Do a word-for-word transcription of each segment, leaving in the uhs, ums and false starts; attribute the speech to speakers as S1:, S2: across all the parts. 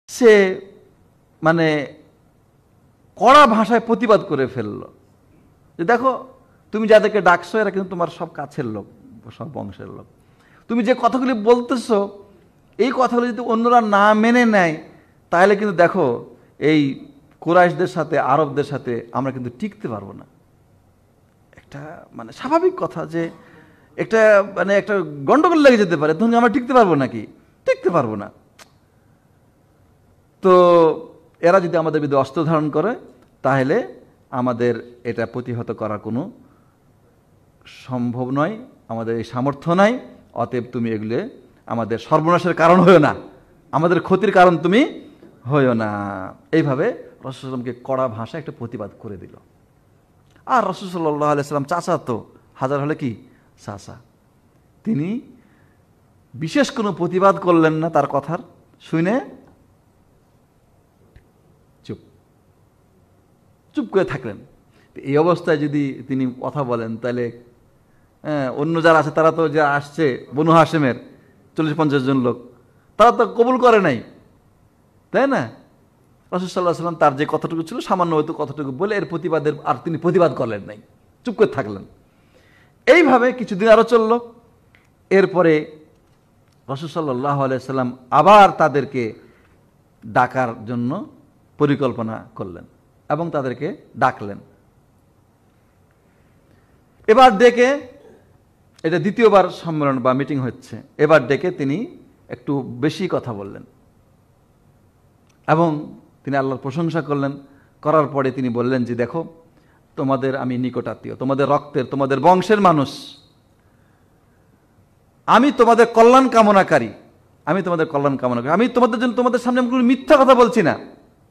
S1: সে মানে কড়া ভাষায় প্রতিবাদ করে ফেললো যে দেখো তুমি যাদেরকে ডাকছো এরা কিন্তু তোমার সব কাছের লোক, সব বংশের লোক, তুমি যে কথাগুলি বলতেছো এই কথাগুলো যদি অন্যরা না মেনে নেয় তাহলে কিন্তু দেখো এই কুরাইশদের সাথে আরবদের সাথে আমরা কিন্তু টিকতে পারবো না। একটা মানে স্বাভাবিক কথা যে একটা মানে একটা গন্ডগোল লেগে যেতে পারে, তখন আমরা টিকতে পারবো নাকি? টিকতে পারবো না। তো এরা যদি আমাদের বিরুদ্ধে অস্ত্র ধারণ করে তাহলে আমাদের এটা প্রতিহত করার কোনো সম্ভব নয়, আমাদের এই সামর্থ্য নাই, অতএব তুমি এগুলো আমাদের সর্বনাশের কারণ হইও না, আমাদের ক্ষতির কারণ তুমি হইও না। এইভাবে রাসূল সাল্লাল্লাহু আলাইহি ওয়াসাল্লামকে কড়া ভাষায় একটা প্রতিবাদ করে দিল। আর রাসূল সাল্লাল্লাহু আলাইহি ওয়াসাল্লাম চাচা তো হাজার হলে কি চাচা, তিনি বিশেষ কোনো প্রতিবাদ করলেন না, তার কথার শুনে চুপ চুপ করে থাকলেন। এই অবস্থায় যদি তিনি কথা বলেন তাহলে হ্যাঁ অন্য যারা আছে তারা তো যারা আসছে বনু হাশেমের চল্লিশ পঞ্চাশ জন লোক তারা তো কবুল করে নাই, তাই না? রাসূল সাল্লাল্লাহু আলাইহি ওয়াসাল্লাম তার যে কথাটুকু ছিল সামান্য হয়তো কথাটুকু বলে এর প্রতিবাদের আর তিনি প্রতিবাদ করলেন নাই, চুপ করে থাকলেন। এইভাবে কিছুদিন আরো চলল। এরপরে রাসূল সাল্লাল্লাহু আলাইহি ওয়াসাল্লাম আবার তাদেরকে ডাকার জন্য পরিকল্পনা করলেন এবং তাদেরকে ডাকলেন। এবার ডেকে, এটা দ্বিতীয়বার সম্মেলন বা মিটিং হচ্ছে, এবার ডেকে তিনি একটু বেশি কথা বললেন এবং তিনি আল্লাহর প্রশংসা করলেন। করার পরে তিনি বললেন যে দেখো তোমাদের আমি নিকটাত্মীয়, তোমাদের রক্তের, তোমাদের বংশের মানুষ, আমি তোমাদের কল্যাণ কামনাকারী, আমি তোমাদের কল্যাণ কামনা করি, আমি তোমাদের জন্য তোমাদের সামনে কোনো মিথ্যা কথা বলছি না।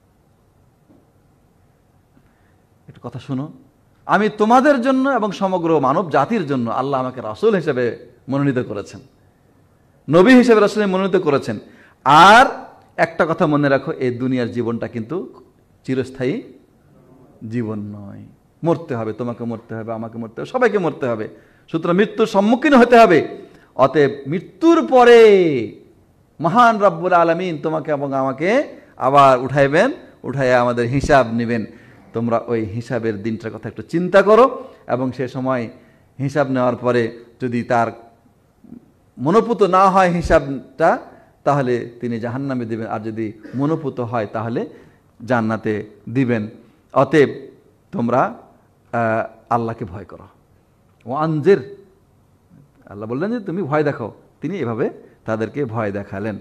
S1: একটা কথা শুনো, আমি তোমাদের জন্য এবং সমগ্র মানব জাতির জন্য আল্লাহ আমাকে রাসূল হিসেবে মনোনীত করেছেন, নবী হিসেবে রাসূল মনোনীত করেছেন। আর একটা কথা মনে রাখো, এই দুনিয়ার জীবনটা কিন্তু চিরস্থায়ী জীবন নয়, মরতে হবে, তোমাকে মরতে হবে, আমাকে মরতে হবে, সবাইকে মরতে হবে, সুতরাং মৃত্যুর সম্মুখীন হতে হবে। অতএব মৃত্যুর পরে মহান রব্বুল আলামিন তোমাকে এবং আমাকে আবার উঠাইবেন, উঠাইয়া আমাদের হিসাব নেবেন। তোমরা ওই হিসাবের দিনটার কথা একটু চিন্তা করো এবং সে সময় হিসাব নেওয়ার পরে যদি তার মনোপুত না হয় হিসাবটা তাহলে তিনি জাহান্নামে দিবেন, আর যদি মনোপুত হয় তাহলে জান্নাতে দিবেন। অতএব তোমরা আল্লাহকে ভয় করো, ও আনজির, আল্লাহ বললেন যে তুমি ভয় দেখাও, তিনি এভাবে তাদেরকে ভয় দেখালেন।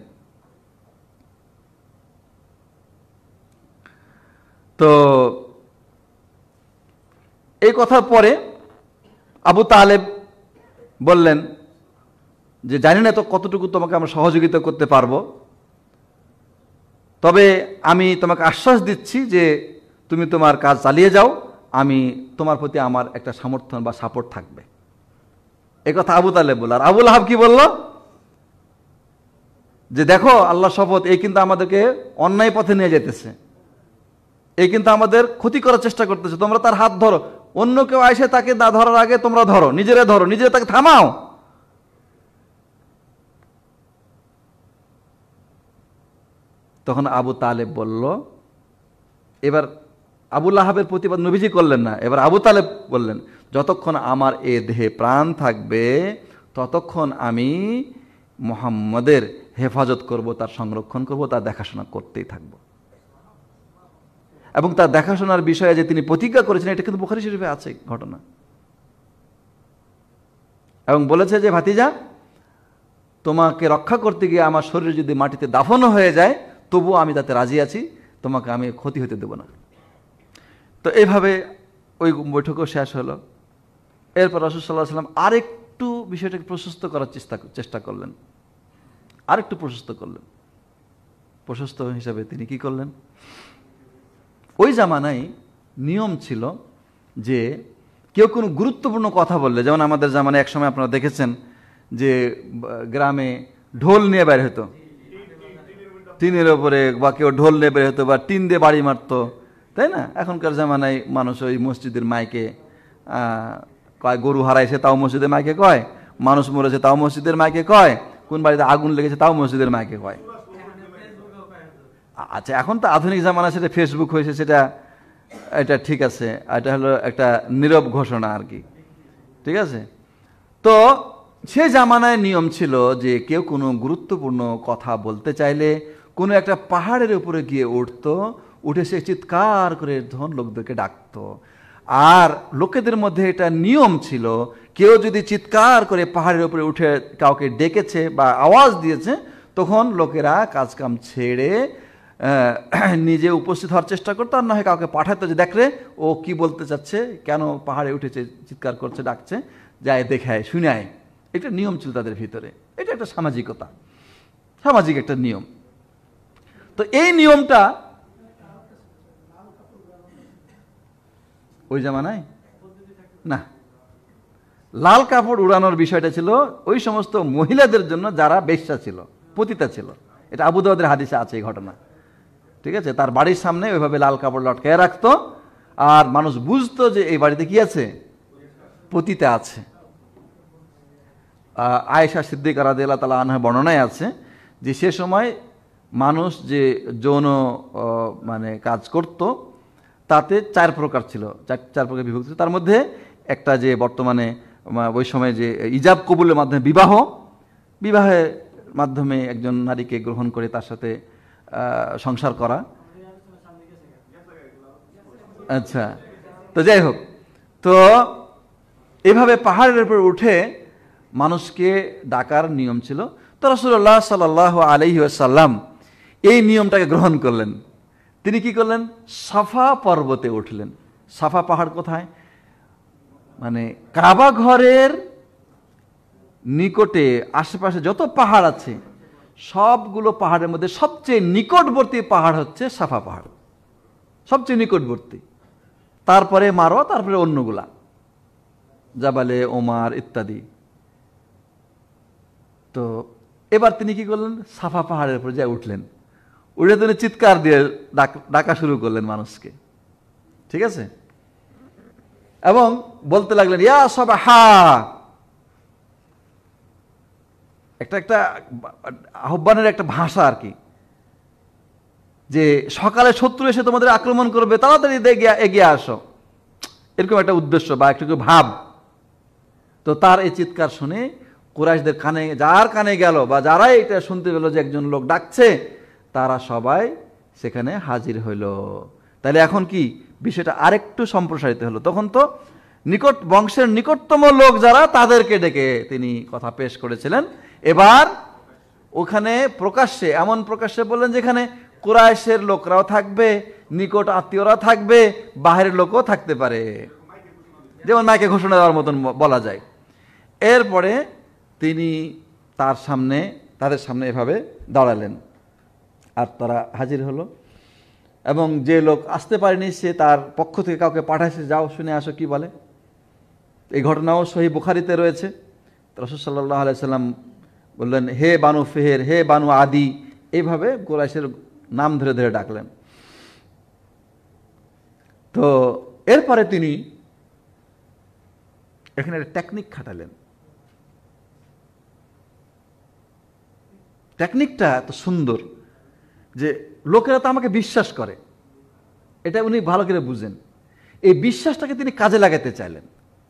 S1: তো এই কথার পরে আবু তালেব বললেন যে জানি না তো কতটুকু তোমাকে আমরা সহযোগিতা করতে পারবো, তবে আমি তোমাকে আশ্বাস দিচ্ছি যে তুমি তোমার কাজ চালিয়ে যাও, আমি তোমার প্রতি আমার একটা সমর্থন বা সাপোর্ট থাকবে। এই কথা আবু তালেব বলল। আর আবু লাহাব কি বলল যে দেখো আল্লাহ শপথ, এই কিন্তু আমাদেরকে অন্যায় পথে নিয়ে যেতেছে, এই কিন্তু আমাদের ক্ষতি করার চেষ্টা করতেছে, তোমরা তার হাত ধরো, অন্য কেউ আইসে তাকে না ধরার আগে তোমরা ধরো, নিজেরা ধরো, নিজেরা তাকে থামাও। তখন আবু তালেব বলল, এবার আবু লাহাবের প্রতিবাদ নবীজি করলেন না, এবার আবু তালেব বললেন যতক্ষণ আমার এ দেহে প্রাণ থাকবে ততক্ষণ আমি মুহাম্মদের হেফাজত করব, তার সংরক্ষণ করব, তার দেখাশোনা করতেই থাকব। এবং তার দেখাশোনার বিষয়ে যে তিনি প্রতিজ্ঞা করেছেন এটা কিন্তু বুখারী শরীফে আছে ঘটনা। এবং বলেছে যে ভাতিজা, তোমাকে রক্ষা করতে গিয়ে আমার শরীর যদি মাটিতে দাফনও হয়ে যায় তবুও আমি তাতে রাজি আছি, তোমাকে আমি ক্ষতি হতে দেব না। তো এইভাবে ওই বৈঠকও শেষ হলো। এরপর রাসূল সাল্লাল্লাহু আলাইহি ওয়াসাল্লাম আরেকটু বিষয়টাকে প্রশস্ত করার চেষ্টা চেষ্টা করলেন, আরেকটু প্রশস্ত করলেন। প্রশস্ত হিসাবে তিনি কি করলেন, ওই জামানায় নিয়ম ছিল যে কেউ কোনো গুরুত্বপূর্ণ কথা বললে, যেমন আমাদের জামানায় এক সময় আপনারা দেখেছেন যে গ্রামে ঢোল নিয়ে বের হতো, টিনের ওপরে, বা কেউ ঢোল নিয়ে বের হতো বা টিন দিয়ে বাড়ি মারতো, তাই না? এখনকার জামানায় মানুষ ওই মসজিদের মাইকে কয়, গরু হারাইছে তাও মসজিদের মাইকে কয়, মানুষ মরেছে তাও মসজিদের মাইকে কয়, কোন বাড়িতে আগুন লেগেছে তাও মসজিদের মাইকে কয়। আচ্ছা, এখন তো আধুনিক জামানা, সেটা ফেসবুক হয়েছে, সেটা এটা ঠিক আছে, এটা হলো একটা নীরব ঘোষণা আর কি, ঠিক আছে। তো সে জামানায় নিয়ম ছিল যে কেউ কোনো গুরুত্বপূর্ণ কথা বলতে চাইলে কোনো একটা পাহাড়ের উপরে গিয়ে উঠতো, উঠে সে চিৎকার করে ধন লোকদেরকে ডাকতো। আর লোকেদের মধ্যে এটা নিয়ম ছিল, কেউ যদি চিৎকার করে পাহাড়ের উপরে উঠে কাউকে ডেকেছে বা আওয়াজ দিয়েছে, তখন লোকেরা কাজকাম ছেড়ে নিজে উপস্থিত হওয়ার চেষ্টা করতো, আর না হয় কাউকে পাঠাতো যে দেখ রে ও কি বলতে চাচ্ছে, কেন পাহাড়ে উঠেছে, চিৎকার করছে, ডাকছে, যায় দেখায় শুনায়। এটা নিয়ম ছিল তাদের ভিতরে, এটা একটা সামাজিকতা, সামাজিক একটা নিয়ম। তো এই নিয়মটা ওই জামানায় না, লাল কাপড় উড়ানোর বিষয়টা ছিল ওই সমস্ত মহিলাদের জন্য যারা বেশ্যা ছিল, পতিতা ছিল। এটা আবু দাউদের হাদিসে আছে এই ঘটনা, ঠিক আছে। তার বাড়ির সামনে ওইভাবে লাল কাপড় লটকায় রাখতো, আর মানুষ বুঝতো যে এই বাড়িতে কি আছে, পতিতা আছে। আয়েশা সিদ্দিকা রাদিয়াল্লাহু তাআলা আনহা বর্ণনায় আছে যে সে সময় মানুষ যে যৌন মানে কাজ করত তাতে চার প্রকার ছিল, চার চার প্রকার বিভক্ত ছিল। তার মধ্যে একটা যে বর্তমানে ওই সময় যে ইজাব কবুলের মাধ্যমে বিবাহ, বিবাহের মাধ্যমে একজন নারীকে গ্রহণ করে তার সাথে সংসার করা। আচ্ছা, তো যাই হোক, তো এভাবে পাহাড়ের উপর উঠে মানুষকে ডাকার নিয়ম ছিল। তো রাসূলুল্লাহ সাল্লাল্লাহু আলাইহি ওয়াসাল্লাম এই নিয়মটাকে গ্রহণ করলেন। তিনি কি করলেন, সাফা পর্বতে উঠলেন। সাফা পাহাড় কোথায়, মানে কাবা ঘরের নিকটে আশেপাশে যত পাহাড় আছে সবগুলো পাহাড়ের মধ্যে সবচেয়ে নিকটবর্তী পাহাড় হচ্ছে সাফা পাহাড়, সবচেয়ে নিকটবর্তী। তারপরে মারওয়া, তারপরে অন্যগুলা জাবালে ওমার ইত্যাদি। তো এবার তিনি কি করলেন, সাফা পাহাড়ের উপর যা উঠলেন, উঠে তিনি চিৎকার দিয়ে ডাকা শুরু করলেন মানুষকে, ঠিক আছে। এবং বলতে লাগলেন ইয়া সাবাহা, একটা একটা আহ্বানের একটা ভাষা আর কি, যে সকালে শত্রু এসে তোমাদের আক্রমণ করবে, তাড়াতাড়ি এগিয়ে আসো, এরকম একটা উদ্দেশ্য বা একটু ভাব। তো তার এই চিৎকার শুনে কুরাইশদের কানে, যার কানে গেল বা যারাই এটা শুনতে পেল যে একজন লোক ডাকছে, তারা সবাই সেখানে হাজির হইল। তাহলে এখন কি বিষয়টা আরেকটু সম্প্রসারিত হলো। তখন তো নিকট বংশের নিকটতম লোক যারা, তাদেরকে ডেকে তিনি কথা পেশ করেছিলেন। এবার ওখানে প্রকাশ্যে, এমন প্রকাশ্যে বললেন যেখানে কুরাইশের লোকরাও থাকবে, নিকট আত্মীয়রা থাকবে, বাহিরের লোকও থাকতে পারে, যেমন মাইকে ঘোষণা দেওয়ার মতন বলা যায়। এরপরে তিনি তার সামনে, তাদের সামনে এভাবে দাঁড়ালেন, আর তারা হাজির হলো। এবং যে লোক আসতে পারেনি সে তার পক্ষ থেকে কাউকে পাঠাইছে, যাও শুনে আসো কি বলে। এই ঘটনাও সহিহ বুখারীতে রয়েছে। রাসূল সাল্লাল্লাহু আলাইহি সাল্লাম বললেন হে বানু ফেহের, হে বানু আদি, এইভাবে কুরাইশের নাম ধরে ধরে ডাকলেন। তো এরপরে তিনি এখানে একটা টেকনিক খাটালেন। টেকনিকটা এত সুন্দর যে লোকেরা তো আমাকে বিশ্বাস করে, এটা উনি ভালো করে বুঝেন। এই বিশ্বাসটাকে তিনি কাজে লাগাতে চাইলেন।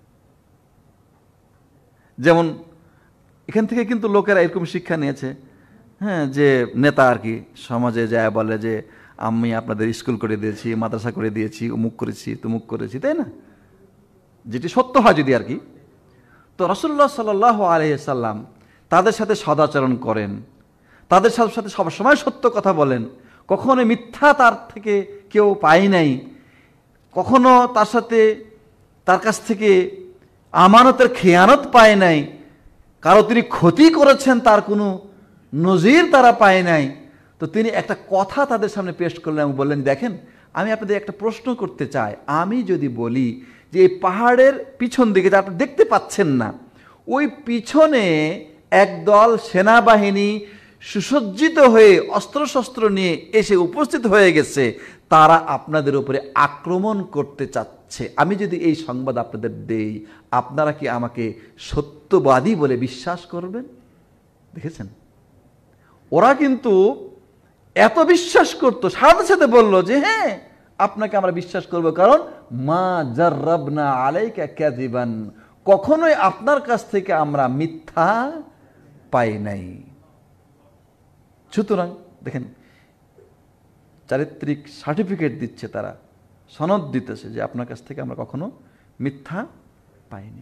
S1: যেমন এখান থেকে কিন্তু লোকেরা এরকম শিক্ষা নিয়েছে, হ্যাঁ, যে নেতা আর কি সমাজে যায় বলে যে আমি আপনাদের স্কুল করে দিয়েছি, মাদ্রাসা করে দিয়েছি, অমুক করেছি, তমুক করেছি, তাই না, যেটি সত্য হয় যদি আর কি। তো রাসূলুল্লাহ সাল্লাল্লাহু আলাইহি সাল্লাম তাদের সাথে সদাচরণ করেন, তাদের সাথে সাথে সবসময় সত্য কথা বলেন, কখনো মিথ্যা তার থেকে কেউ পায় নাই, কখনো তার সাথে তার কাছ থেকে আমানতের খেয়ানত পায় নাই, কারো তিনি ক্ষতি করেছেন তার কোনো নজির তারা পায় নাই। তো তিনি একটা কথা তাদের সামনে পেশ করলেন এবং বললেন দেখেন, আমি আপনাদের একটা প্রশ্ন করতে চাই। আমি যদি বলি যে এই পাহাড়ের পিছন দিকে যা আপনারা দেখতে পাচ্ছেন না, ওই পিছনে একদল সেনাবাহিনী সুসজ্জিত হয়ে অস্ত্রশস্ত্র নিয়ে এসে উপস্থিত হয়ে গেছে, তারা আপনাদের উপরে আক্রমণ করতে চাচ্ছে, আমি যদি এই সংবাদ আপনাদের দেই, আপনারা কি আমাকে সত্যবাদী বলে বিশ্বাস করবেন? দেখেছেন, ওরা কিন্তু এত বিশ্বাস করতো, সাথে সাথে বলল যে হ্যাঁ আপনাকে আমরা বিশ্বাস করব, কারণ মা জাররাবনা আলাইকা কাযিবান, কখনোই আপনার কাছ থেকে আমরা মিথ্যা পাই নাই। সুতরাং দেখেন চারিত্রিক সার্টিফিকেট দিচ্ছে, তারা সনদ দিতেছে যে আপনার কাছ থেকে আমরা কখনো মিথ্যা পাইনি।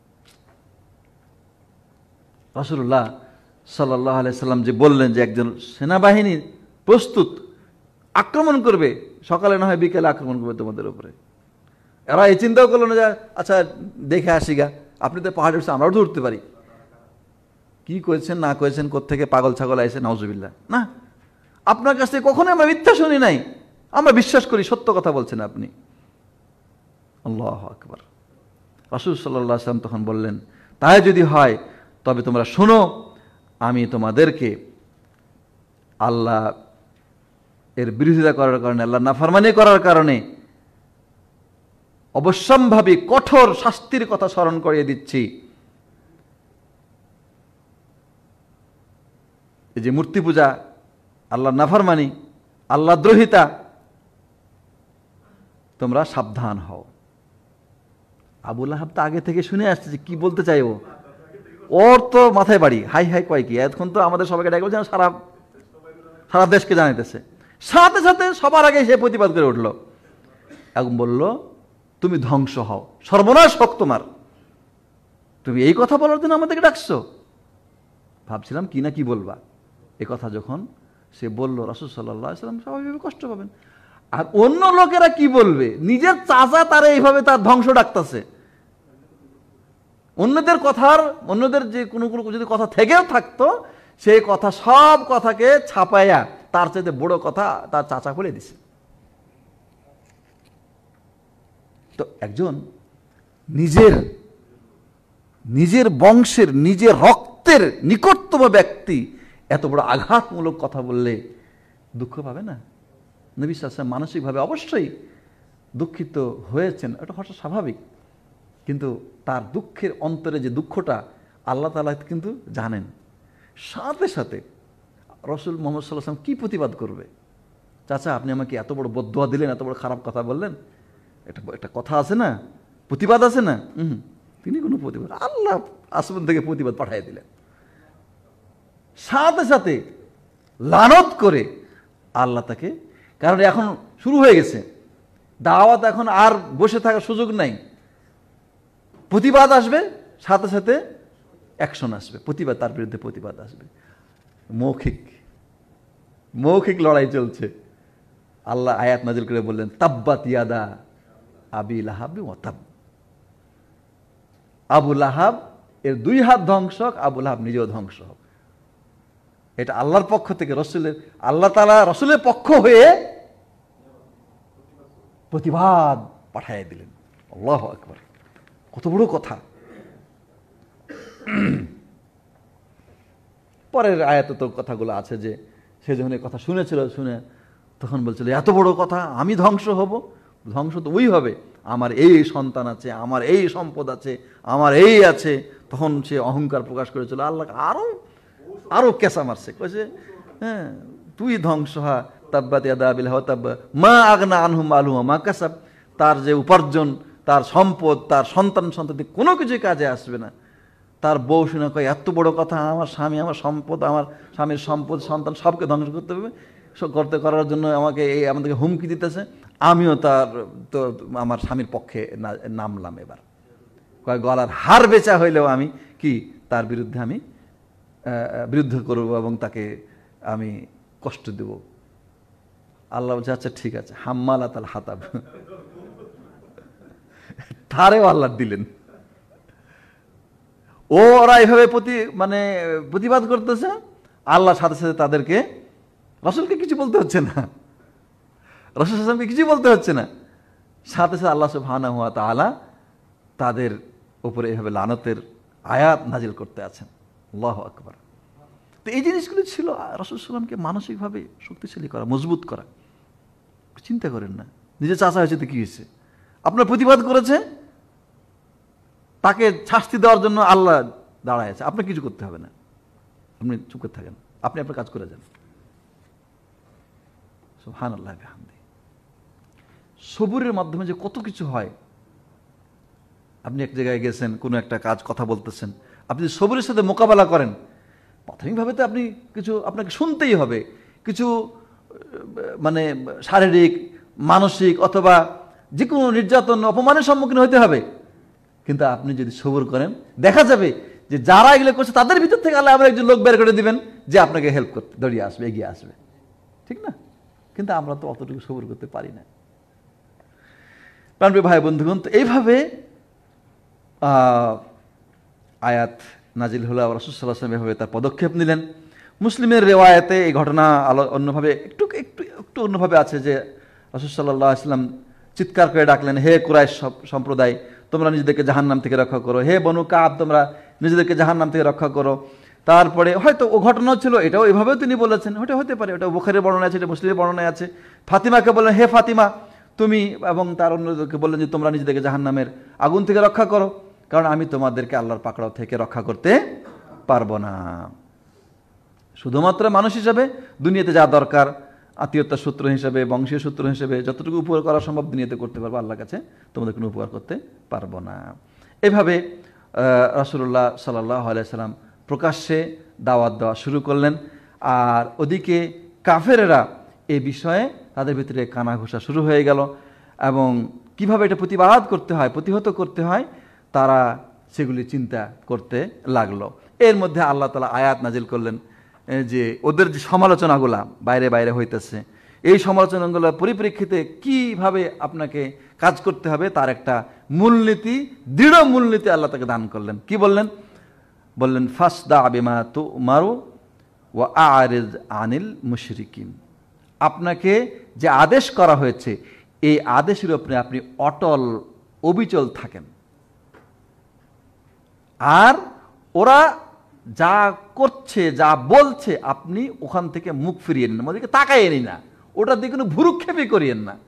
S1: রাসূলুল্লাহ সাল্লাল্লাহু আলাইহি সাল্লাম যে বললেন যে একজন সেনাবাহিনী প্রস্তুত আক্রমণ করবে, সকালে না হয় বিকেলে আক্রমণ করবে তোমাদের উপরে, এরা এই চিন্তাও করলো না যে আচ্ছা দেখে আসি গা, আপনি তো পাহাড়ে উঠছে আমরাও তো উঠতে পারি, কি করেছেন না করেছেন, কোত্থেকে পাগল ছাগল আইছে নাউজুবিল্লাহ, না আপনার কাছ থেকে কখনোই আমরা মিথ্যা শুনি নাই, আমরা বিশ্বাস করি সত্য কথা বলছেন আপনি। আল্লাহু আকবার। রাসূল সাল্লাল্লাহু আলাইহি ওয়াসাল্লাম তখন বললেন, তাই যদি হয় তবে তোমরা শোনো, আমি তোমাদেরকে আল্লাহ এর বিরোধিতা করার কারণে, আল্লাহ নাফরমানি করার কারণে অবশ্যম্ভাবী কঠোর শাস্তির কথা স্মরণ করিয়ে দিচ্ছি। এই যে মূর্তি পূজা, আল্লাহ নাফরমানি, আল্লাহ দ্রোহিতা, তোমরা সাবধান হও। আবু লাহাব তো আগে থেকে শুনে আসছে যে কি বলতে চাই, ও ওর তো মাথায় বাড়ি, হাই হাই কয় কি, এখন তো আমাদের সবাইকে ডাকে বলছে, সারা সারা দেশকে জানাইতেছে, সাথে সাথে সবার আগে সে প্রতিবাদ করে উঠলো এবং বলল তুমি ধ্বংস হও, সর্বনাশ হোক তোমার, তুমি এই কথা বলার জন্য আমাদেরকে ডাকছো। ভাবছিলাম কি না কি বলবা, এই কথা যখন সে বলল রাসূল সাল্লাল্লাহু আলাইহি ওয়াসাল্লাম স্বাভাবিকভাবে কষ্ট পাবেন। আর অন্য লোকেরা কি বলবে, নিজের চাচা তারা এইভাবে তার ধ্বংস ডাকতেছে, অন্যদের কথার, অন্যদের যে কোনো কোনো যদি কথা থেকেও থাকতো সেই কথা সব কথাকে ছাপাইয়া তার চাইতে বড় কথা তার চাচা বলে দিছে। তো একজন নিজের নিজের বংশের নিজের রক্তের নিকটতম ব্যক্তি এত বড় আঘাতমূলক কথা বললে দুঃখ পাবে না? নবী সাল্লাল্লাহু আলাইহি ওয়াসাল্লাম মানসিকভাবে অবশ্যই দুঃখিত হয়েছেন, এটা হওয়া স্বাভাবিক, কিন্তু তার দুঃখের অন্তরে যে দুঃখটা আল্লাহ তাআলা কিন্তু জানেন। সাথে সাথে রাসূল মুহাম্মদ সাল্লাল্লাহু আলাইহি ওয়াসাল্লাম কি প্রতিবাদ করবে, চাচা আপনি আমাকে এত বড় বদদুয়া দিলেন, এত বড় খারাপ কথা বললেন, এটা একটা কথা আছে না, প্রতিবাদ আছে না, হুম তিনি কোনো প্রতিবাদ, আল্লাহ আসমান থেকে প্রতিবাদ পাঠিয়ে দিলেন। সাথে সাথে লানত করে আল্লাহ তাকে, কারণ এখন শুরু হয়ে গেছে দাওয়াত, এখন আর বসে থাকার সুযোগ নাই, প্রতিবাদ আসবে, সাথে সাথে অ্যাকশন আসবে, প্রতিবাদ, তার বিরুদ্ধে প্রতিবাদ আসবে, মৌখিক মৌখিক লড়াই চলছে। আল্লাহ আয়াত নাজিল করে বললেন তাব্বাত ইয়াদা আবি লাহাব ওয়া তাব, আবু লাহাব এর দুই হাত ধ্বংস হোক, আবু লাহাব নিজেও ধ্বংস হোক। এটা আল্লাহর পক্ষ থেকে, রসুলের, আল্লাহ তাআলা রসুলের পক্ষ হয়ে প্রতিবাদ পাঠিয়ে দিলেন। আল্লাহু আকবার, কত বড় কথা। পরের আয়াতে তো কথাগুলো আছে যে সে যখন এই কথা শুনেছিল, শুনে তখন বলছিল এত বড় কথা, আমি ধ্বংস হব, ধ্বংস তো ওই হবে, আমার এই সন্তান আছে, আমার এই সম্পদ আছে, আমার এই আছে। তখন সে অহংকার প্রকাশ করেছিল, আল্লাহ আরো আরো কেঁচা মারছে, কয়েছে হ্যাঁ তুই ধ্বংস হা, তাব্বাত ইয়াদা আবি লাহাব তাব্বা মা আগনা আনহু মালুহু মা কাসাব, তার যে উপার্জন, তার সম্পদ, তার সন্তান সন্ততি কোনো কিছুই কাজে আসবে না। তার বউ শুনে কয় এত বড় কথা, আমার স্বামী, আমার সম্পদ, আমার স্বামীর সম্পদ, সন্তান সবকে ধ্বংস করতে হবে, করতে করার জন্য আমাকে এই আমাদেরকে হুমকি দিতেছে, আমিও তার তো আমার স্বামীর পক্ষে নামলাম। এবার কয় গলার হার বেচা হইলেও আমি কি তার বিরুদ্ধে আমি বিরুদ্ধ করব এবং তাকে আমি কষ্ট দেব। আল্লাহ বলছে আচ্ছা ঠিক আছে, হাম্মালাত আল হাতাব, তারেও আল্লাহ দিলেন। ও ওরা এইভাবে প্রতি মানে প্রতিবাদ করতেছে, আল্লাহর সাথে সাথে তাদেরকে, রাসূলকে কিছু বলতে হচ্ছে না, রাসূল সাল্লাল্লাহু আলাইহি ওয়াসাল্লামকে কিছু বলতে হচ্ছে না, সাথে সাথে আল্লাহ সুবহানাহু ওয়া তাআলা তাদের উপরে এইভাবে লানতের আয়াত নাজিল করতে আছেন। আল্লাহু আকবার। তো এই জিনিসগুলো ছিল রাসূল সাল্লাল্লাহু আলাইহি ওয়াসাল্লামকে মানসিকভাবে শক্তিশালী করা, মজবুত করা। চিন্তা করেন না, নিজের চাচা হয়েছে তো কি হয়েছে, আপনার প্রতিবাদ করেছে, তাকে শাস্তি দেওয়ার জন্য আল্লাহ দাঁড়ায় আছে, আপনার কিছু করতে হবে না, আপনি চুপ করে থাকেন, আপনি আপনার কাজ করে যান। সুবহানাল্লাহ বিহামদি। সবুরের মাধ্যমে যে কত কিছু হয়। আপনি এক জায়গায় গেছেন, কোনো একটা কাজ কথা বলতেছেন, আপনি যদি সবুরের সাথে মোকাবেলা করেন, প্রাথমিকভাবে তো আপনি কিছু আপনাকে শুনতেই হবে, কিছু মানে শারীরিক, মানসিক অথবা যে কোনো নির্যাতন, অপমানের সম্মুখীন হতে হবে। কিন্তু আপনি যদি সবুর করেন, দেখা যাবে যে যারা এগুলো করছে তাদের ভিতর থেকে আল্লাহ আবার একজন লোক বের করে দিবেন যে আপনাকে হেল্প করতে দৌড়িয়ে আসবে, এগিয়ে আসবে, ঠিক না? কিন্তু আমরা তো অতটুকু সবুর করতে পারি না। প্রাণপ্রিয় ভাই বন্ধুগণ, তো এইভাবে আয়াত নাজিল হলো, রাসূল সাল্লাল্লাহু আলাইহি ওয়াসাল্লাম এভাবে তার পদক্ষেপ নিলেন। মুসলিমের রেওয়ায়েতে এই ঘটনা আলো অন্যভাবে একটু একটু একটু অন্যভাবে আছে যে রাসূল সাল্লাল্লাহু আলাইহি ওয়াসাল্লাম চিৎকার করে ডাকলেন, হে কুরাইশ সম্প্রদায়, তোমরা নিজেদেরকে জাহান্নাম থেকে রক্ষা করো, হে বনু কাব, তোমরা নিজেদেরকে জাহান্নাম থেকে রক্ষা করো। তারপরে হয়তো ও ঘটনাও ছিল, এটাও এভাবেও তিনি বলেছেন, ওটা হতে পারে, ওটা বুখারীর বর্ণনায় আছে, এটা মুসলিমের বর্ণনায় আছে। ফাতিমাকে বললেন, হে ফাতিমা তুমি, এবং তার অন্যদেরকে বললেন যে তোমরা নিজেদেরকে জাহান্নামের আগুন থেকে রক্ষা করো, কারণ আমি তোমাদেরকে আল্লাহর পাকড়াও থেকে রক্ষা করতে পারবো না। শুধুমাত্র মানুষ হিসাবে দুনিয়াতে যা দরকার, আত্মীয়তার সূত্র হিসেবে, বংশীয় সূত্র হিসেবে যতটুকু উপকার করা সম্ভব দুনিয়াতে করতে পারবো, আল্লাহর কাছে তোমাদের কোনো উপকার করতে পারবো না। এভাবে রাসূলুল্লাহ সাল্লাল্লাহু আলাইহি সাল্লাম প্রকাশ্যে দাওয়াত দেওয়া শুরু করলেন। আর ওদিকে কাফেরেরা এ বিষয়ে তাদের ভিতরে কানাঘুষা শুরু হয়ে গেল, এবং কিভাবে এটা প্রতিবাদ করতে হয়, প্রতিহত করতে হয়, তারা সেগুলি চিন্তা করতে লাগলো। এর মধ্যে আল্লাহ তাআলা আয়াত নাজিল করলেন যে ওদের যে সমালোচনাগুলা বাইরে বাইরে হইতেছে, এই সমালোচনাগুলোর পরিপ্রেক্ষিতে কিভাবে আপনাকে কাজ করতে হবে তার একটা মূলনীতি, দৃঢ় মূলনীতি আল্লাহ তাকে দান করলেন। কি বললেন? বললেন ফাসদা বিমা তুমারু ওয়া আরিজ আনিল মুশরিকিন। আপনাকে যে আদেশ করা হয়েছে এই আদেশের উপরে আপনি অটল অবিচল থাকেন, আর ওরা যা করছে, যা বলছে, আপনি ওখান থেকে মুখ ফিরিয়ে নিন, ওদিকে তাকাইয়েনি না, ওটার দিকে কোনো ভুরুক্ষেপই করিয়েন না।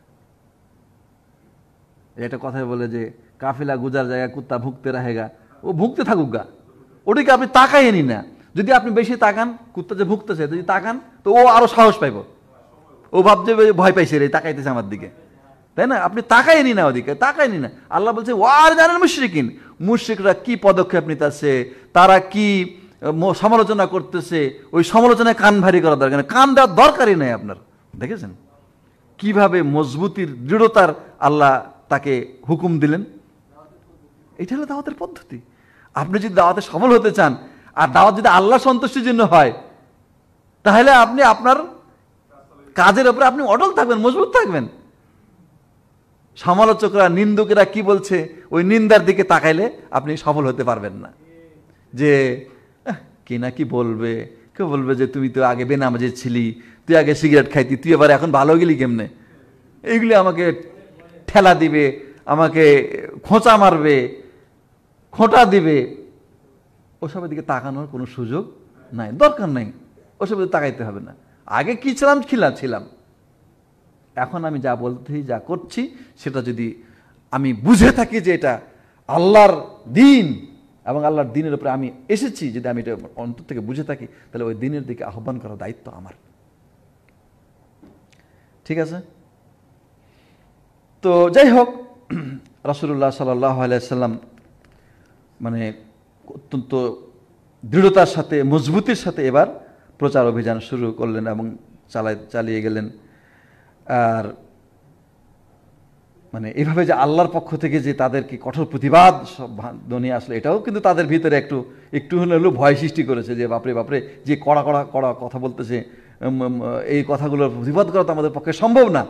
S1: এটা কথায় বলে যে কাফিলা গুজার জায়গা কুত্তা ভুগতে রাহেগা, ও ভুগতে থাকুক গা, ওটিকে আপনি তাকাইয়েনি না। যদি আপনি বেশি তাকান, কুত্তা যে ভুগতেছে যদি তাকান, তো ও আরো সাহস পাইব, ও ভাবছে ভয় পাইছে রে, তাকাইতেছে আমার দিকে, তাই না? আপনি তাকাইনি না ওদিকে, তাকাইনি না। আল্লাহ বলছে ওয়ার জানেন মুশরিকিন, মুশরিকরা কি পদক্ষেপ নিতেছে, তারা কি সমালোচনা করতেছে, ওই সমালোচনায় কান ভারী করা দরকার নেই, কান দেওয়ার দরকারই নেই আপনার। দেখেছেন কিভাবে মজবুতির, দৃঢ়তার আল্লাহ তাকে হুকুম দিলেন। এটা হলো দাওয়াতের পদ্ধতি। আপনি যদি দাওয়াতে সফল হতে চান, আর দাওয়াত যদি আল্লাহ সন্তুষ্টির জন্য হয়, তাহলে আপনি আপনার কাজের উপরে আপনি অটল থাকবেন, মজবুত থাকবেন। সমালোচকরা, নিন্দুকেরা কি বলছে, ওই নিন্দার দিকে তাকাইলে আপনি সফল হতে পারবেন না। যে কে না কি বলবে, কেউ বলবে যে তুই তো আগে বেনামাজি ছিলি, তুই আগে সিগারেট খাইতি, তুই এবার এখন ভালো গেলি কেমনে, এইগুলি আমাকে ঠেলা দিবে, আমাকে খোঁচা মারবে, খোঁটা দিবে। ওসবের দিকে তাকানোর কোনো সুযোগ নাই, দরকার নাই, ওসবের দিকে তাকাইতে হবে না। আগে কি ছিলাম খিলা ছিলাম, এখন আমি যা বলতেছি, যা করছি, সেটা যদি আমি বুঝে থাকি যে এটা আল্লাহর দিন এবং আল্লাহর দিনের উপরে আমি এসেছি, যদি আমি এটা অন্তর থেকে বুঝে থাকি, তাহলে ওই দিনের দিকে আহ্বান করার দায়িত্ব আমার। ঠিক আছে? তো যাই হোক, রাসূলুল্লাহ সাল্লাল্লাহু আলাইহি সাল্লাম মানে অত্যন্ত দৃঢ়তার সাথে, মজবুতির সাথে এবার প্রচার অভিযান শুরু করলেন এবং চালাই চালিয়ে গেলেন। আর মানে এইভাবে যে আল্লাহর পক্ষ থেকে যে তাদেরকে কঠোর প্রতিবাদ ধ্বনি আসলে, এটাও কিন্তু তাদের ভিতরে একটু একটু হলেও ভয় সৃষ্টি করেছে যে বাপরে বাপরে, যে কড়া কড়া কড়া কথা বলতেছে, এই কথাগুলোর প্রতিবাদ করা তো আমাদের পক্ষে সম্ভব না।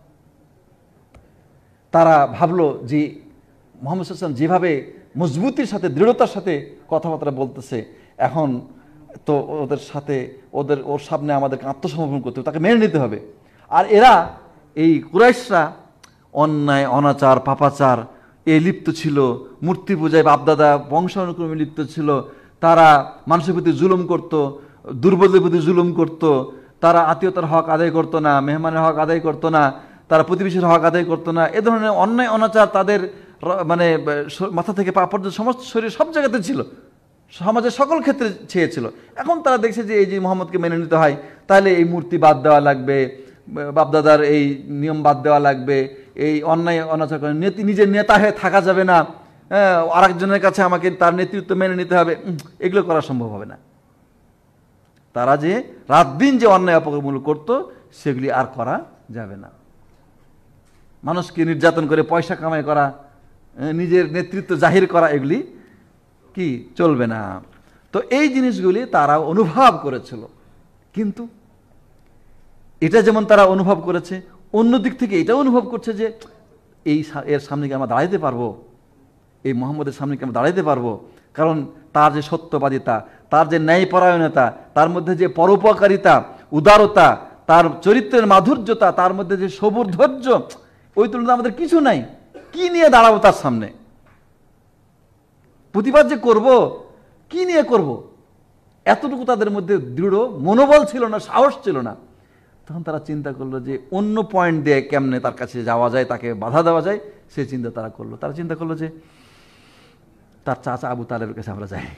S1: তারা ভাবলো যে মুহাম্মদ সাল্লাল্লাহু আলাইহি ওয়াসাল্লাম যেভাবে মজবুতির সাথে, দৃঢ়তার সাথে কথাবার্তা বলতেছে, এখন তো ওদের সাথে, ওদের ওর সামনে আমাদেরকে আত্মসমর্পণ করতে হবে, তাকে মেনে নিতে হবে। আর এরা, এই কুরাইশরা অন্যায়, অনাচার, পাপাচার এ লিপ্ত ছিল, মূর্তি পূজায় বাপদাদা বংশানুক্রমে লিপ্ত ছিল, তারা মানুষের প্রতি জুলুম করত, দুর্বলদের প্রতি জুলুম করত, তারা আত্মীয়তার হক আদায় করত না, মেহমানের হক আদায় করত না, তারা প্রতিবেশীর হক আদায় করত না। এ ধরনের অন্যায় অনাচার তাদের মানে মাথা থেকে পা পর্যন্ত সমস্ত শরীর সব জায়গাতে ছিল, সমাজের সকল ক্ষেত্রে ছেয়েছিল। এখন তারা দেখছে যে এই যে মুহাম্মদকে মেনে নিতে হয়, তাহলে এই মূর্তি বাদ দেওয়া লাগবে, বাপদাদার এই নিয়ম বাদ দেওয়া লাগবে, এই অন্যায় অনাচার করে নিজের নেতা হয়ে থাকা যাবে না, হ্যাঁ, আরেকজনের কাছে আমাকে তার নেতৃত্ব মেনে নিতে হবে, এগুলো করা সম্ভব হবে না। তারা যে রাত দিন যে অন্যায় অপকর্মগুলো করতো সেগুলি আর করা যাবে না। মানুষকে নির্যাতন করে পয়সা কামাই করা, নিজের নেতৃত্ব জাহির করা, এগুলি কি চলবে না। তো এই জিনিসগুলি তারা অনুভব করেছিল। কিন্তু এটা যেমন তারা অনুভব করেছে, অন্য দিক থেকে এটাও অনুভব করছে যে এই এর সামনে কি আমরা দাঁড়াইতে পারবো, এই মোহাম্মদের সামনে কি আমরা দাঁড়াইতে পারবো? কারণ তার যে সত্যবাদিতা, তার যে ন্যায়পরায়ণতা, তার মধ্যে যে পরোপকারিতা, উদারতা, তার চরিত্রের মাধুর্যতা, তার মধ্যে যে সবুর ধৈর্য, ওই তুলনায় আমাদের কিছু নাই। কি নিয়ে দাঁড়াবো তার সামনে? প্রতিবাদ যে করব, কি নিয়ে করব? এতটুকু তাদের মধ্যে দৃঢ় মনোবল ছিল না, সাহস ছিল না। তখন তারা চিন্তা করলো যে অন্য পয়েন্ট দিয়ে কেমনে তার কাছে যাওয়া যায়, তাকে বাধা দেওয়া যায়, সে চিন্তা তারা করলো। তারা চিন্তা করলো যে তার চাচা আবু তালেবের কাছে আমরা যাই।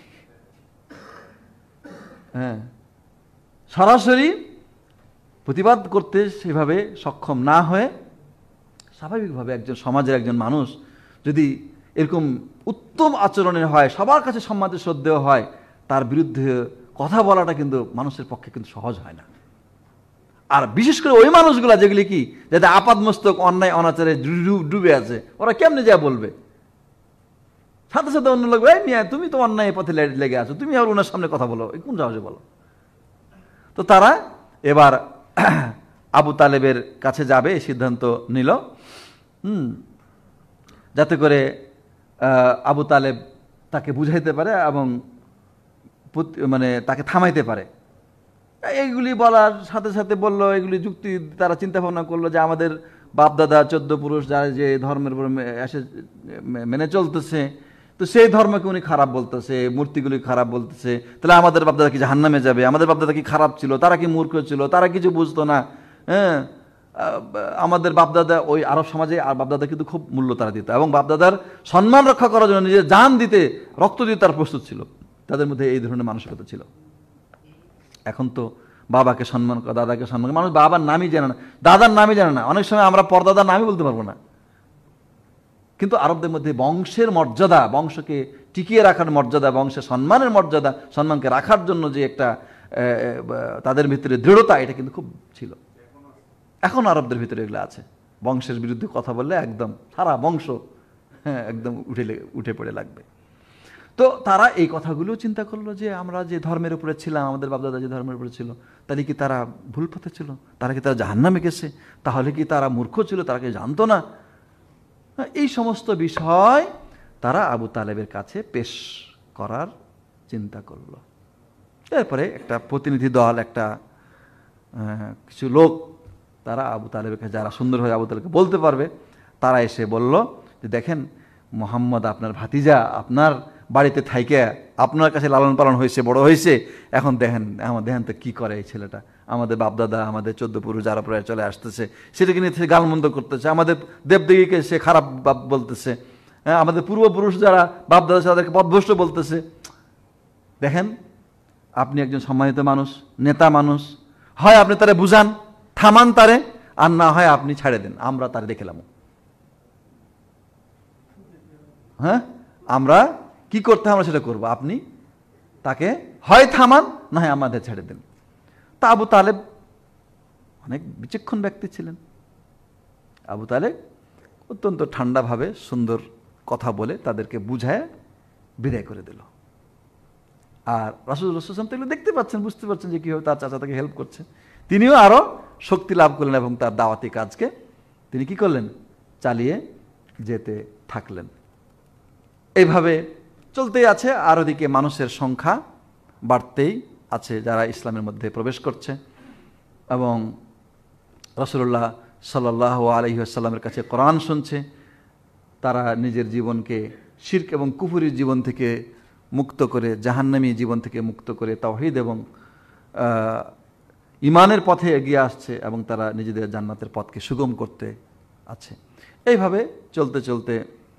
S1: হ্যাঁ, সরাসরি প্রতিবাদ করতে সেভাবে সক্ষম না হয়ে স্বাভাবিকভাবে একজন সমাজের একজন মানুষ যদি এরকম উত্তম আচরণের হয়, সবার কাছে সম্মানিত শ্রদ্ধেয় হয়, তার বিরুদ্ধে কথা বলাটা কিন্তু মানুষের পক্ষে কিন্তু সহজ হয় না। আর বিশেষ করে ওই মানুষগুলা যেগুলি কি যাতে আপাদমস্তক অন্যায় অনাচারে ডুবে আছে, ওরা কেমনে যা বলবে? সাথে সাথে অন্য লোক, এই মিয়া তুমি তো অন্যায় পথে লেগে আছো, তুমি আর ওনার সামনে কথা বলো, কোন সাহসে বলো? তো তারা এবার আবু তালেবের কাছে যাবে এই সিদ্ধান্ত নিল, হুম যাতে করে আবু তালেব তাকে বুঝাইতে পারে এবং মানে তাকে থামাইতে পারে। এইগুলি বলার সাথে সাথে বলল, এগুলি যুক্তি তারা চিন্তা ভাবনা করলো যে আমাদের বাপদাদা চোদ্দ পুরুষ যারা যে ধর্মের উপর এসে মেনে চলতেছে, তো সেই ধর্মকে উনি খারাপ বলতেছে, মূর্তিগুলি খারাপ বলতেছে, তাহলে আমাদের বাপদাদা কি জাহান্নামে যাবে? আমাদের বাপদাদা কি খারাপ ছিল? তারা কি মূর্খ ছিল? তারা কিছু বুঝতো না? হ্যাঁ, আমাদের বাপদাদা ওই আরব সমাজে আর বাপদাদা কিন্তু খুব মূল্য তারা দিত এবং বাপদাদার সম্মান রক্ষা করার জন্য নিজের জান দিতে, রক্ত দিতে তারা প্রস্তুত ছিল। তাদের মধ্যে এই ধরনের মানসিকতা ছিল। এখন তো বাবাকে সম্মান করা, দাদাকে সম্মান, মানুষ বাবার নামই জানে না, দাদার নামই জানে না। অনেক সময় আমরা পরদাদার নামই বলতে পারবো না। কিন্তু আরবদের মধ্যে বংশের মর্যাদা, বংশকে টিকিয়ে রাখার মর্যাদা, বংশের সম্মানের মর্যাদা, সম্মানকে রাখার জন্য যে একটা তাদের ভিতরে দৃঢ়তা, এটা কিন্তু খুব ছিল। এখন আরবদের ভিতরে এগুলো আছে। বংশের বিরুদ্ধে কথা বললে একদম সারা বংশ হ্যাঁ একদম উঠে উঠে পড়ে লাগবে। তো তারা এই কথাগুলো চিন্তা করলো যে আমরা যে ধর্মের উপরে ছিলাম, আমাদের বাপদাদা যে ধর্মের উপরে ছিল, তাহলে কি তারা ভুল পথে ছিল? তারা কি তারা জাহান্নামে গেছে? তাহলে কি তারা মূর্খ ছিল? তারা কি জানতো না? এই সমস্ত বিষয় তারা আবু তালেবের কাছে পেশ করার চিন্তা করলো। এরপরে একটা প্রতিনিধি দল, একটা কিছু লোক, তারা আবু তালেবের কাছে, যারা সুন্দরভাবে আবু তালেবকে বলতে পারবে, তারা এসে বলল যে দেখেন, মোহাম্মদ আপনার ভাতিজা, আপনার বাড়িতে থাইকে আপনার কাছে লালন পালন হয়েছে, বড় হয়েছে, এখন দেখেন আমার দেখেন তো কী করে এই ছেলেটা, আমাদের বাপদাদা, আমাদের চোদ্দ পুরুষ যারা প্রায় চলে আসতেছে সেটাকে নিয়ে গালমন্দ করতেছে, আমাদের দেবদেবীকে সে খারাপ বাপ বলতেছে, হ্যাঁ আমাদের পূর্বপুরুষ যারা বাপদাদা তাদেরকে পথভ্রষ্ট বলতেছে। দেখেন আপনি একজন সম্মানিত মানুষ, নেতা মানুষ, হয় আপনি তারে বুঝান, থামান তারে, আর না হয় আপনি ছাড়ে দেন, আমরা তারে দেখলাম। হ্যাঁ, আমরা কি করতে আমরা সেটা করবো, আপনি তাকে হয় থামান না হয় আমাদের ছেড়ে দেন। তা আবু তালেব অনেক বিচক্ষণ ব্যক্তি ছিলেন। আবু তালেব অত্যন্ত ঠান্ডাভাবে সুন্দর কথা বলে তাদেরকে বুঝায় বিদায় করে দিল। আর রাসূলুল্লাহ সাল্লাল্লাহু আলাইহি ওয়াসাল্লাম তো এগুলো দেখতে পাচ্ছেন, বুঝতে পারছেন যে কীভাবে তার চাচা তাকে হেল্প করছে। তিনিও আরও শক্তি লাভ করলেন এবং তার দাওয়াতি কাজকে তিনি কি করলেন, চালিয়ে যেতে থাকলেন। এইভাবে চলতেই আছে। আর ওদিকে মানুষের সংখ্যা বাড়তেই আছে যারা ইসলামের মধ্যে প্রবেশ করছে এবং রাসূলুল্লাহ সাল্লাল্লাহু আলাইহি ওয়াসাল্লামের কাছে কোরআন শুনছে। তারা নিজের জীবনকে শিরক এবং কুফরির জীবন থেকে মুক্ত করে, জাহান্নামী জীবন থেকে মুক্ত করে তাওহীদ এবং ঈমানের পথে এগিয়ে আসছে এবং তারা নিজেদের জান্নাতের পথকে সুগম করতে আছে। এইভাবে চলতে চলতে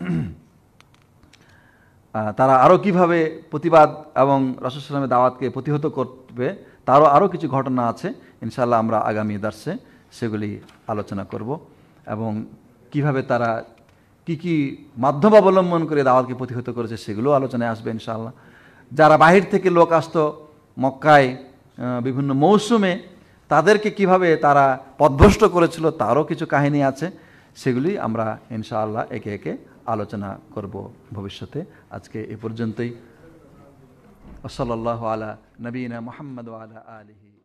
S1: তারা আরও কিভাবে প্রতিবাদ এবং রাসূল সাল্লাল্লাহু আলাইহি ওয়াসাল্লামের দাওয়াতকে প্রতিহত করবে তারও আরও কিছু ঘটনা আছে। ইনশাআল্লাহ আমরা আগামী দার্সে সেগুলি আলোচনা করব এবং কিভাবে তারা কি কি মাধ্যম অবলম্বন করে দাওয়াতকে প্রতিহত করেছে সেগুলো আলোচনায় আসবে ইনশাআল্লাহ। যারা বাহির থেকে লোক আসতো মক্কায় বিভিন্ন মৌসুমে, তাদেরকে কিভাবে তারা পথভ্রষ্ট করেছিল তারও কিছু কাহিনী আছে, সেগুলি আমরা ইনশাআল্লাহ একে একে আলোচনা করব ভবিষ্যতে। আজকে এ পর্যন্তই। ওয়া সাল্লাল্লাহু আলা নবিয়িনা মুহাম্মদ ওয়া আলা আলিহি।